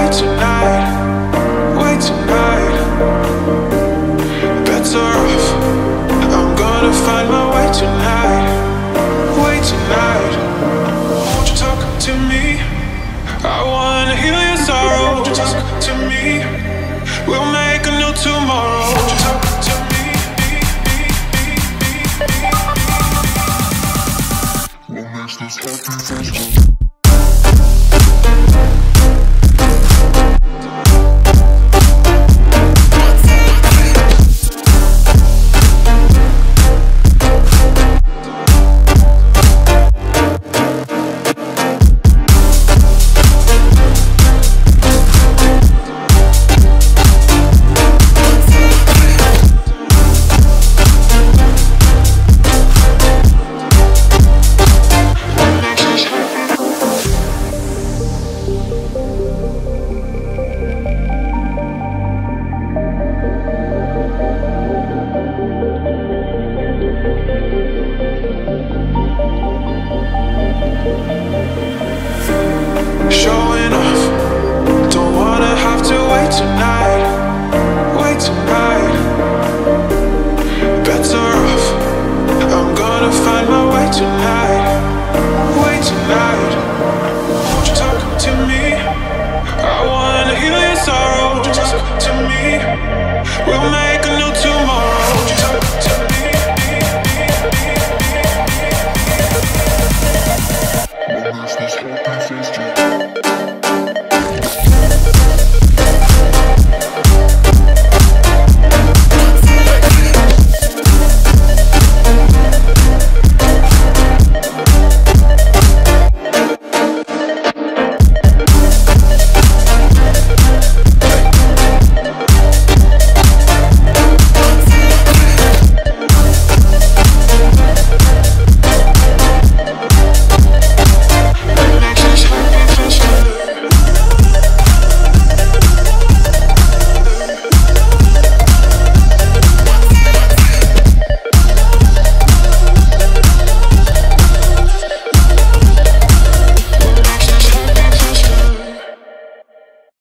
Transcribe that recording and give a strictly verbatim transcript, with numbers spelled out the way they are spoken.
way tonight, way tonight. Better off, I'm gonna find my way tonight, way tonight. Won't you talk to me? I wanna heal your sorrow. Won't you talk to me? We'll make a new tomorrow. Won't you talk to me? What makes this happy? Showing off, don't wanna have to wait tonight, wait tonight. Better off, I'm gonna find my way tonight, way tonight.